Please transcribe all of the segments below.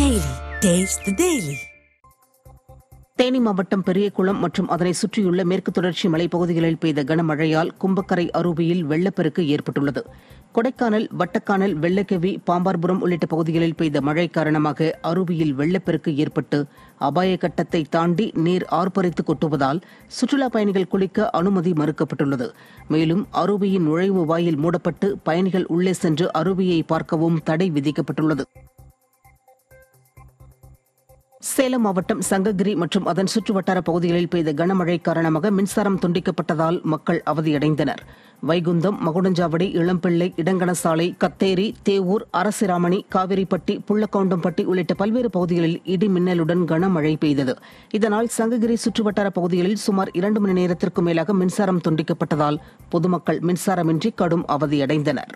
Daily. Taste the Daily. Theni மாவட்டம் பெரியகுளம் மற்றும் அதனை சுற்றியுள்ள மேற்கு தொடர்ச்சி மலைப்பகுதிகளில் பெய்த கனமழையால் கும்பக்கரை அருவியில் வெள்ளப்பெருக்கு ஏற்பட்டுள்ளது. கொடைக்கானல், வட்டக்கானல், வெள்ளக்கவி, பாம்பார்புரம் உள்ளிட்ட பகுதிகளில் பெய்த மழை காரணமாக அருவியில் வெள்ளப்பெருக்கு ஏற்பட்டு அபாய கட்டத்தை தாண்டி நீர் ஆர்ப்பரித்து கொட்டுவதால் சுற்றுலாப் பயணிகள் குளிக்க அனுமதி மறுக்கப்பட்டுள்ளது. மேலும் அருவியின் நுழைவு வாயில் மூடப்பட்டு பயணிகள் உள்ளே சென்று அருவியை பார்க்கவும் தடை விதிக்கப்பட்டுள்ளது. சேலம் மாவட்டம் சங்ககிரி மற்றும் அதன் சுற்றுவட்டார பகுதிகளில் பெய்த கனமழை காரணமாக மின்சாரம் துண்டிக்கப்பட்டதால் மக்கள் அவதியடைந்தனர். வைகுந்தம், மகுடஞ்சாவடி, இளம்பிள்ளை, இடங்கணசாலை, கத்தேரி, தேவூர், அரசிராமணி, காவிரிப்பட்டி, புள்ளக்கவுண்டம்பட்டி உள்ளிட்ட பல்வேறு பகுதிகளில் இடி மின்னலுடன் கனமழை பெய்தது. இதனால் சங்ககிரி சுற்றுவட்டார பகுதிகளில் சுமார் 2 மணி நேரத்திற்கும் மேலாக மின்சாரம் துண்டிக்கப்பட்டதால் பொதுமக்கள் மின்சாரமின்றி கடும் அவதியடைந்தனர்.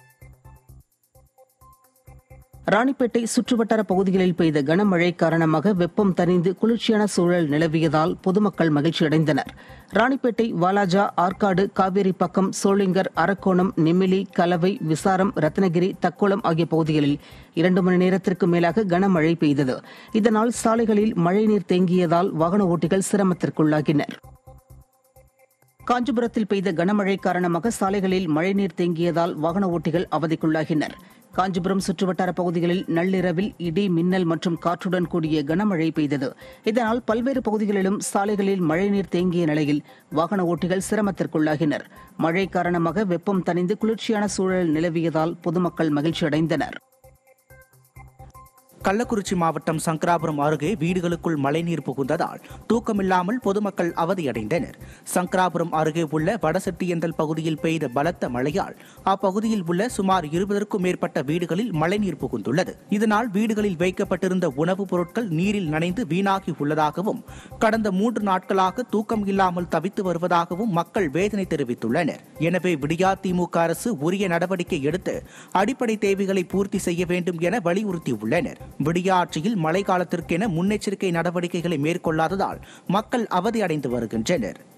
ராணிப்பேட்டை சுற்றுவட்டார பகுதிகளில் பெய்த கனமழை காரணமாக வெப்பம் தணிந்து குளிர்ச்சியான சூழல் நிலவியதால் பொதுமக்கள் மகிழ்ச்சியடைந்தனர். ராணிப்பேட்டை, வாலாஜா, ஆற்காடு, காவேரிப்பக்கம், சோளிங்கர், அரக்கோணம், நெமிலி, கலவை, விசாரம், ரத்னகிரி, தக்கோலம் ஆகிய பகுதிகளில் 2 மணி நேரத்திற்கு மேலாக கனமழை பெய்தது. இதனால் சாலைகளில் மழைநீர் தேங்கியதால் வாகன ஓட்டிகள் சிரமத்திற்குள்ளாகினர். காஞ்சிபுரத்தில் பெய்த கனமழை காரணமாக சாலைகளில் மழைநீர் தேங்கியதால் வாகன ஓட்டிகள் அவதிக்குள்ளாகினர். காஞ்சிபுரம் சுற்றுவட்டார பகுதிகளில் நள்ளிரவில் இடி, மின்னல் மற்றும் காற்றுடன் கூடிய கனமழை பெய்தது. இதனால் பல்வேறு பகுதிகளிலும் சாலைகளில் மழைநீர் தேங்கிய நிலையில் வாகன ஓட்டிகள் சிரமத்திற்குள்ளாகினர். மழை காரணமாக வெப்பம் தணிந்து குளிர்ச்சியான சூழல் நிலவியதால் பொதுமக்கள் மகிழ்ச்சியடைந்தனர். கள்ளக்குறிச்சி மாவட்டம் சங்கராபுரம் அருகே வீடுகளுக்குள் மழைநீர் புகுந்ததால் தூக்கமில்லாமல் பொதுமக்கள் அவதியடைந்தனர். சங்கராபுரம் அருகே உள்ள வடசெட்டியந்தல் பகுதியில் பெய்த பலத்த மழையால் அப்பகுதியில் உள்ள சுமார் 20க்கும் மேற்பட்ட வீடுகளில் மழைநீர் புகுந்துள்ளது. இதனால் வீடுகளில் வைக்கப்பட்டிருந்த உணவுப் பொருட்கள் நீரில் நனைந்து வீணாகி உள்ளதாகவும் கடந்த 3 நாட்களாக தூக்கம் இல்லாமல் தவித்து வருவதாகவும் மக்கள் வேதனை தெரிவித்துள்ளனர். எனவே விடியா திமுக அரசு உரிய நடவடிக்கை எடுத்து அடிப்படை தேவைகளை பூர்த்தி செய்ய வேண்டும் என வலியுறுத்தியுள்ளனர். விடியா ஆட்சியில் மழை காலத்திற்கென முன்னெச்சரிக்கை நடவடிக்கைகளை மேற்கொள்ளாததால் மக்கள் அவதியடைந்து வருகின்றனர்.